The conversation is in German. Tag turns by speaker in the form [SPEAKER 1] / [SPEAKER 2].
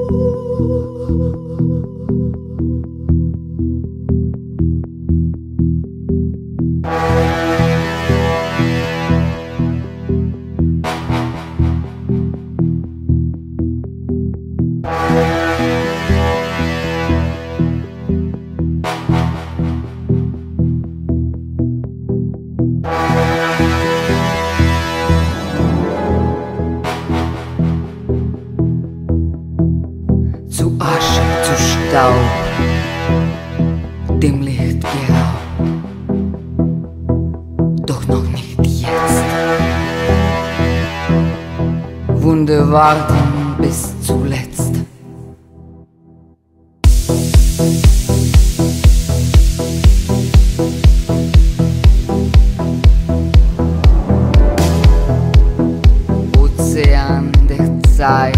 [SPEAKER 1] Zu Asche, zu Staub, dem Licht geraubt, doch noch nicht jetzt. Wunde warten bis zuletzt. Ozean der Zeit